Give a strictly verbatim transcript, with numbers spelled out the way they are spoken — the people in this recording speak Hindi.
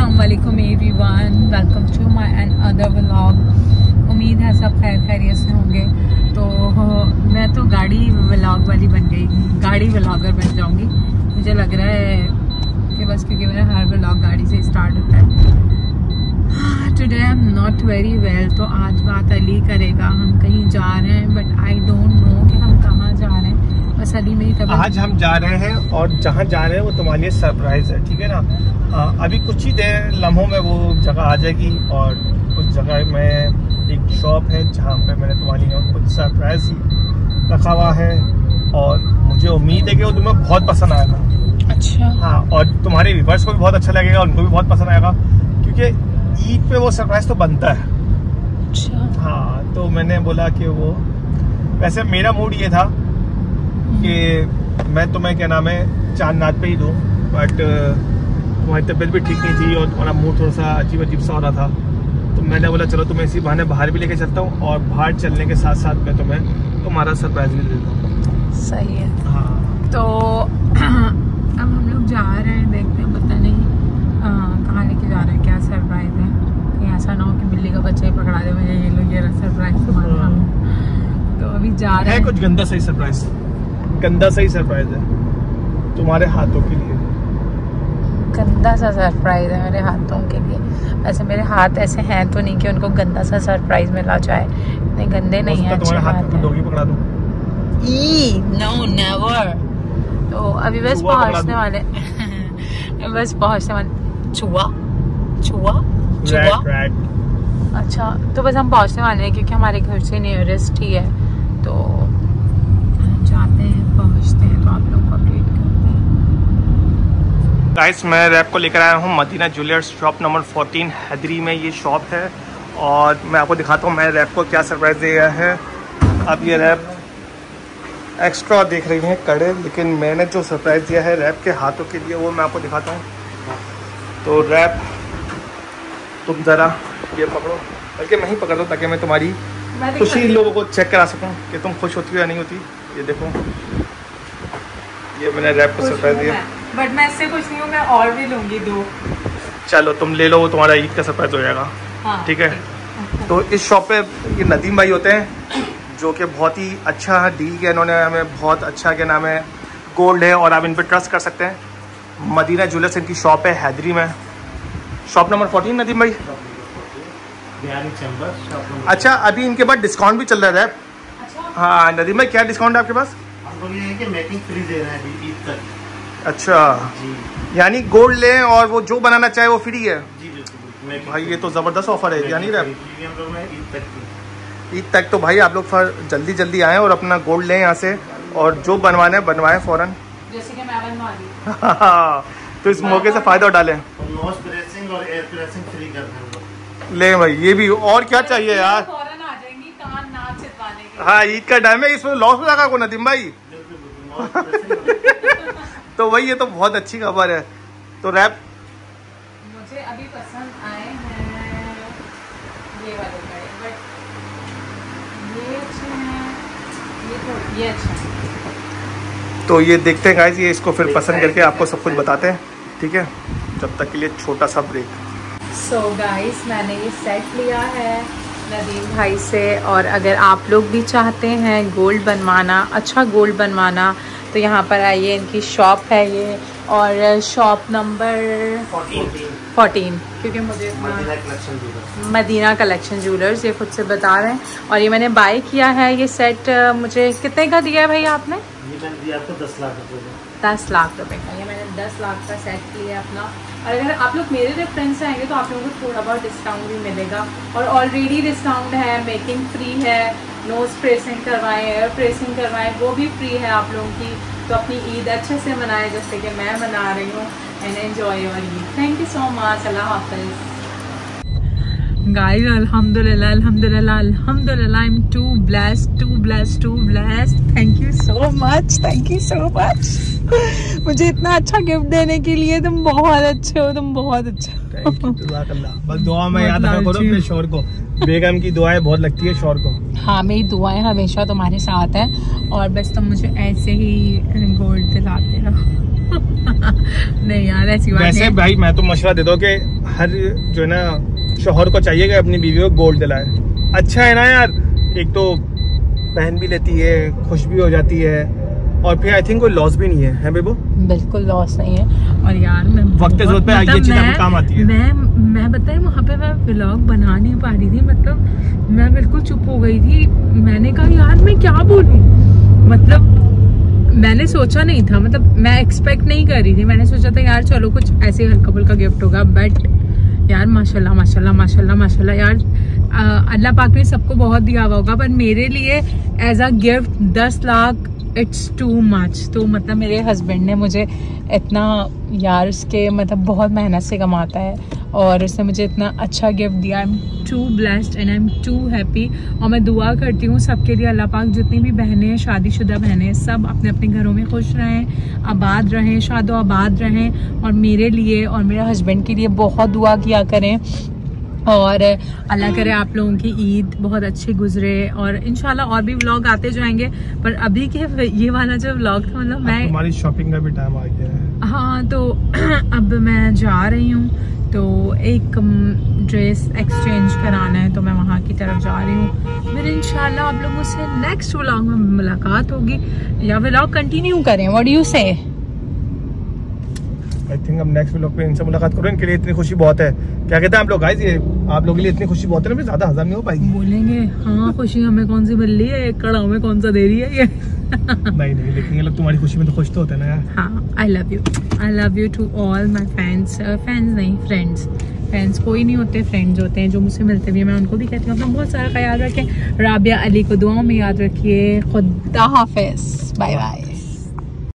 अस्सलामुअलैकुम everyone, welcome to my another vlog. उम्मीद है सब खैर खैरियत से होंगे। तो मैं तो गाड़ी व्लॉग वाली बन गई, गाड़ी व्लॉगर बन जाऊंगी मुझे लग रहा है कि बस, क्योंकि मेरा हर व्लॉग गाड़ी से स्टार्ट होता है। Today I am not very well, तो आज बात अली करेगा। हम कहीं जा रहे हैं बट आई डोंट नो कि हम कहाँ जा रहे हैं। बस अली मेरी तबीयत, आज हम जा रहे हैं और जहाँ जा रहे हैं वो तुम्हारे लिए सरप्राइज है, ठीक है ना। आ, अभी कुछ ही देर लम्हों में वो जगह आ जाएगी और कुछ जगह में एक शॉप है जहाँ पे मैंने तुम्हारे लिए कुछ सरप्राइज रखा हुआ है और मुझे उम्मीद है कि वो तुम्हें बहुत पसंद आएगा। अच्छा। हाँ, और तुम्हारे व्यूअर्स को भी बहुत अच्छा लगेगा, उनको भी बहुत पसंद आएगा, क्योंकि ईद पे वो सरप्राइज तो बनता है। अच्छा। हाँ, तो मैंने बोला कि वो, वैसे मेरा मूड ये था कि मैं तुम्हें क्या नाम है चांद नाथ पे ही दूँ, बट तुम्हारी तबीयत भी ठीक नहीं थी और तुम्हारा मूड थोड़ा सा अजीब अजीब सा हो रहा था, तो मैंने बोला चलो तुम्हें इसी बहाने बाहर भी लेके चलता हूँ और बाहर चलने के साथ साथ मैं तुम्हें तुम्हारा सरप्राइज भी दे देता हूँ। सही है। हाँ, तो अब हम लोग जा रहे हैं, देखते हैं, पता नहीं कहाँ लेके जा रहे हैं, क्या सरप्राइज है। कहीं ऐसा ना हो कि बिल्ली का बच्चा ही पकड़ा दे मुझे, ये लो ये सरप्राइज तुम्हारा। तो अभी जा रहे हैं, कुछ गंदा सही सरप्राइज, गंदा सही सरप्राइज है तुम्हारे हाथों के लिए। गंदा सा सरप्राइज है मेरे हाथों के लिए। वैसे मेरे हाथ ऐसे हैं तो नहीं कि उनको गंदा सा सरप्राइज मिला जाए, इतने गंदे नहीं है। तुम्हारे हाथ में डोगी पकड़ा दूं? ई नो नेवर। तो अभी बस पहुंचने वाले बस पहुंचने वाले चूहा चूहा चूहा रैट। अच्छा, तो बस हम पहुंचने वाले हैं क्योंकि हमारे घर से नियरेस्ट ही है, तो जाते हैं, पहुंचते हैं, तो आप लोग को अपडेट करते हैं। गाइस, मैं रैप को लेकर आया हूँ Madina jewellers, shop number fourteen Haidery में ये शॉप है और मैं आपको दिखाता हूँ मैं रैप को क्या सरप्राइज दिया है। अब ये रैप एक्स्ट्रा देख रही हैं कड़े, लेकिन मैंने जो सरप्राइज दिया है रैप के हाथों के लिए वो मैं आपको दिखाता हूँ। तो रैप तुम ज़रा ये पकड़ो, बल्कि मैं ही पकड़ दो ताकि मैं तुम्हारी खुशी लोगों को चेक करा सकूँ कि तुम खुश होती हो या नहीं होती। ये देखो, ये मैंने रैप को सरप्राइज दिया, बट मैं इससे खुश नहीं हूँ, मैं और भी लूँगी दो। चलो तुम ले लो, वो तुम्हारा ईद का सरप्राइज हो जाएगा। हाँ, ठीक है। तो इस शॉप पे ये नदीम भाई होते हैं जो कि बहुत ही अच्छा डील किया इन्होंने हमें, बहुत अच्छा क्या नाम है गोल्ड है और आप इन पर ट्रस्ट कर सकते हैं। मदीना ज्वेलर्स इनकी शॉप है हैदरी में, शॉप नंबर फोर्टीन नदीम भाई। अच्छा, अभी इनके पास डिस्काउंट भी चल रहा है रैप। अच्छा। हाँ नदीम भाई, क्या डिस्काउंट है आपके पास? ये है कि मेकिंग फ्री दे रहे हैं ईद तक। अच्छा जी, यानी गोल्ड लें और वो जो बनाना चाहे वो फ्री है। जी बिल्कुल भाई, ये तो ज़बरदस्त ऑफर है यानी रैप ईद तक ईद तक। तो भाई आप लोग जल्दी जल्दी आएँ और अपना गोल्ड लें यहाँ से, और जो बनवाना है बनवाएं फ़ौरन, जैसे कि मैं बनवा रही। तो इस मौके से फ़ायदा उठा लें। नोज प्रेसिंग और एयर प्रेसिंग फ्री कर दें। ले भाई, ये भी और क्या चाहिए यार। फौरन आ जाएंगी कान नाक छिदवाने के। हाँ, ईद का टाइम है, इसमें लॉस हो जाएगा को नदीम भाई। तो वही, ये तो बहुत अच्छी खबर है। तो रैप मुझे अभी पसंद आए हैं ये वाले कड़े, बट ये अच्छे हैं, ये तो ये अच्छे हैं। तो ये देखते हैं गाइस, ये इसको फिर पसंद करके आपको सब कुछ बताते हैं, ठीक है। जब तक के लिए छोटा सा ब्रेक। सो so गाइस, मैंने ये सेट लिया है नदीम भाई से, और अगर आप लोग भी चाहते हैं गोल्ड बनवाना, अच्छा गोल्ड बनवाना, तो यहाँ पर आइए, इनकी शॉप है ये, और शॉप नंबर फोर्टीन, क्योंकि मुझे मदीना कलेक्शन ज्वेलर्स ये खुद से बता रहे हैं। और ये मैंने बाय किया है ये सेट। मुझे कितने का दिया है भाई आपने? ये दिया आपको दस लाख रुपए का। दस लाख रुपए का ये मैंने दस लाख का सेट लिया अपना। और अगर आप लोग मेरे रेफरेंस से आएंगे तो आप लोगों को थोड़ा बहुत डिस्काउंट भी मिलेगा, और ऑलरेडी डिस्काउंट है, मेकिंग फ्री है, नोज प्रेसिंग करवाएं, एयर प्रेसिंग करवाएं, वो भी फ्री है आप लोगों की। तो अपनी ईद अच्छे से मनाएं जैसे कि मैं मना रही हूँ, and enjoy your Eid. Thank you so much. अल्लाह हाफिज़। गाइस, अल्हम्दुलिल्लाह अल्हम्दुलिल्लाह अल्हम्दुलिल्लाह, I am too blessed too blessed too blessed. Thank you so much, thank you so much मुझे इतना अच्छा गिफ्ट देने के लिए। तुम बहुत अच्छे हो, तुम बहुत अच्छे हो। बस दुआ में याद रखा करो अपने शौहर को, बेगम की दुआएं बहुत लगती है शौहर को। हाँ, मेरी दुआएं हमेशा तुम्हारे साथ है, और बस तुम मुझे ऐसे ही गोल्ड दिलाते रहो। नहीं यार ऐसी बात वैसे नहीं। भाई मैं तो मशवरा देता हूँ कि हर जो है ना शौहर को चाहिए कि अपनी बीवी को गोल्ड दिलाए। अच्छा है ना यार, एक तो पहन भी लेती है, खुश भी हो जाती है, और फिर आई थिंक कोई लॉस भी नहीं है, है बेबो? बिल्कुल लॉस नहीं है। और यार मैं वक्त ज़रूरत पे ये चीज़ आपको काम आती है। मैं मैं बताए वहाँ पे मैं व्लॉग बना नहीं पा रही थी, मतलब मैं बिल्कुल चुप हो गई थी। मैंने कहा यार मैं क्या बोलूँ, मतलब मैंने सोचा नहीं था, मतलब मैं एक्सपेक्ट नहीं कर रही थी। मैंने सोचा था यार चलो कुछ ऐसे हल्का फुल्का गिफ्ट होगा, बट यार माशाल्लाह माशाल्लाह माशाल्लाह माशाल्लाह यार अल्लाह पाक ने सबको बहुत दिया हुआ होगा, पर मेरे लिए एज अ गिफ्ट दस लाख इट्स टू मच। तो मतलब मेरे हस्बैंड ने मुझे इतना यार उसके मतलब बहुत मेहनत से कमाता है और उसने मुझे इतना अच्छा गिफ्ट दिया। I am too blessed and I am too happy. और मैं दुआ करती हूँ सबके लिए, अल्लाह पाक जितनी भी बहनें हैं, शादीशुदा बहनें हैं, सब अपने अपने घरों में खुश रहें, आबाद रहें, शादो आबाद रहें। और मेरे लिए और मेरे हस्बैंड के लिए बहुत दुआ किया करें, और अल्लाह करे आप लोगों की ईद बहुत अच्छी गुजरे। और इंशाल्लाह और भी व्लॉग आते जाएंगे, पर अभी के ये वाला जो व्लॉग था मतलब मैं हमारी शॉपिंग का भी टाइम आ गया है। हाँ तो अब मैं जा रही हूँ, तो एक ड्रेस एक्सचेंज कराना है, तो मैं वहाँ की तरफ जा रही हूँ। फिर इंशाल्लाह आप लोगों से नेक्स्ट व्लॉग में मुलाकात होगी, या व्लॉग कंटिन्यू करें, what do you say? I think अब नेक्स्ट व्लॉग पे इनसे मुलाकात करो, इनके लिए इतनी खुशी बहुत है। क्या कहते हैं आप लोग गाइस, ये आप लोगों के लिए इतनी खुशी बहुत है ना, ज्यादा हज़म नहीं हो पाएगी। बोलेंगे हाँ खुशी हमें कौन सी मिल रही है, कड़ा में कौन सा दे रही है ये। नहीं नहीं, लेकिन ये लोग तुम्हारी खुशी में तो खुश तो होते हैं ना यार। हाँ I love you, I love you too all my fans. Fans नहीं फ्रेंड्स, फ्रेंड्स कोई नहीं होते, फ्रेंड्स होते हैं जो मुझसे मिलते भी हैं। मैं उनको भी कहती हूँ अपना बहुत सारा ख्याल रखें। राबिया अली को दुआओं में याद रखिए। खुदा हाफिज़, बाय बाय।